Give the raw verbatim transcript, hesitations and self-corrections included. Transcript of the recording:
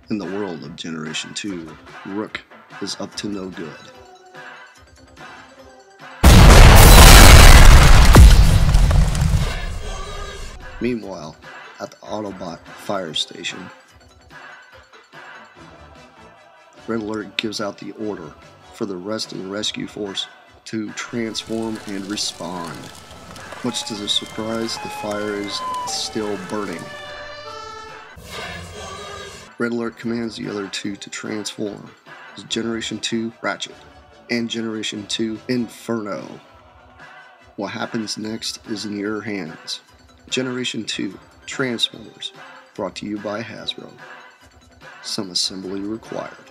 In the world of Generation two, Rook is up to no good. Meanwhile, at the Autobot fire station, Red Alert gives out the order for the rest of the rescue force to transform and respond. Much to their surprise, the fire is still burning. Red Alert commands the other two to transform as Generation two Ratchet and Generation two Inferno. What happens next is in your hands. Generation two Transformers, brought to you by Hasbro. Some assembly required.